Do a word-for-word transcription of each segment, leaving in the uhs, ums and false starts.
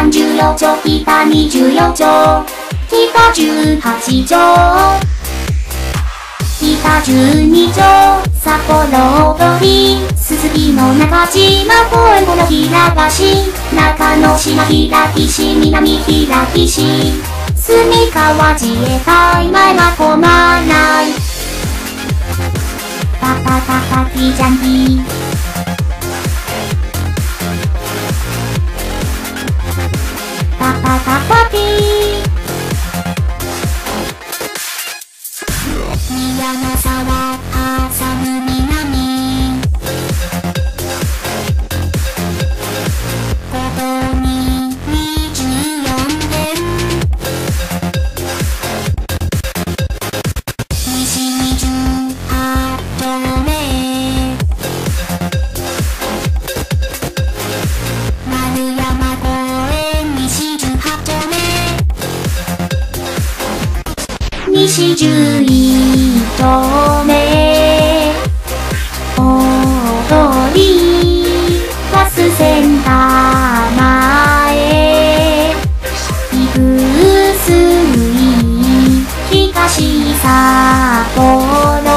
南じゅうよん丁、北にじゅうよん丁、北じゅうはち丁、北じゅうに丁、札幌通り、すすきの中島公園この平賀市、中之島平岸、南平岸、住川自衛隊前は混まない。パパパパティジャンピー。パパパパティー。宮の沢挟む南。ここににじゅうよんてん。西にじゅうはち丁目。丸山公園西じゅうはち丁目。西じゅういち丁目。大通りバスセンター前。いくすい東札幌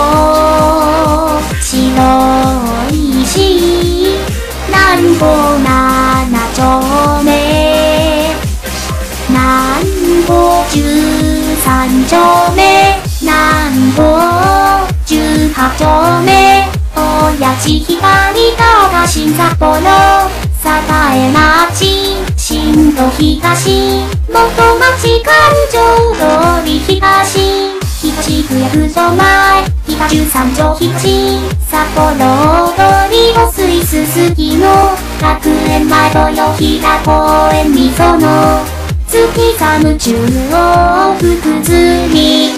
白石南方なな丁目。南方じゅうさん丁目。南方じゅうはち丁目。親父光高新札幌栄町新戸東元町環状通り東東区役所前北じゅうさん丁東札幌通りお水すすきの学園前豊平公園みその月寒中央福津に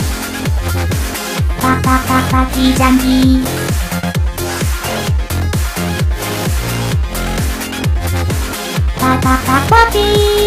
パパパパティジャンピー。パパパパティー。